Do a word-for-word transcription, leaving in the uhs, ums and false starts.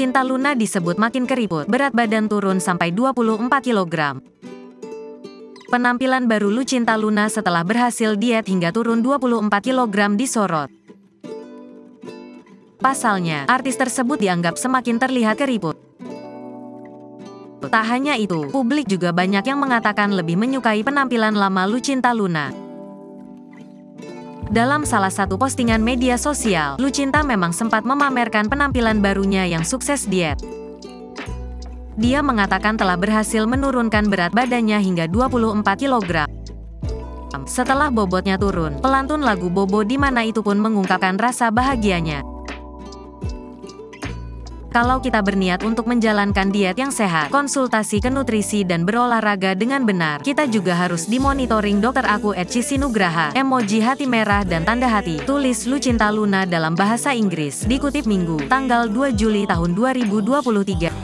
Lucinta Luna disebut makin keriput, berat badan turun sampai dua puluh empat kilogram. Penampilan baru Lucinta Luna setelah berhasil diet hingga turun dua puluh empat kilogram disorot. Pasalnya, artis tersebut dianggap semakin terlihat keriput. Tak hanya itu, publik juga banyak yang mengatakan lebih menyukai penampilan lama Lucinta Luna. Dalam salah satu postingan media sosial, Lucinta memang sempat memamerkan penampilan barunya yang sukses diet. Dia mengatakan telah berhasil menurunkan berat badannya hingga dua puluh empat kilogram. Setelah bobotnya turun, pelantun lagu Bobo di Mana Itu pun mengungkapkan rasa bahagianya. Kalau kita berniat untuk menjalankan diet yang sehat, konsultasi ke nutrisi dan berolahraga dengan benar, kita juga harus dimonitoring dokter aku et Cici Nugraha, emoji hati merah dan tanda hati, tulis Lucinta Luna dalam bahasa Inggris, dikutip Minggu, tanggal dua Juli tahun dua ribu dua puluh tiga.